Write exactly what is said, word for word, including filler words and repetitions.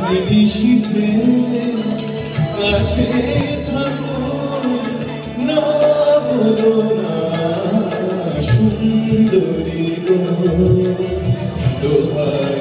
নিশীথে কাছে থাকো না বলো না সুন্দরী গো দোহাই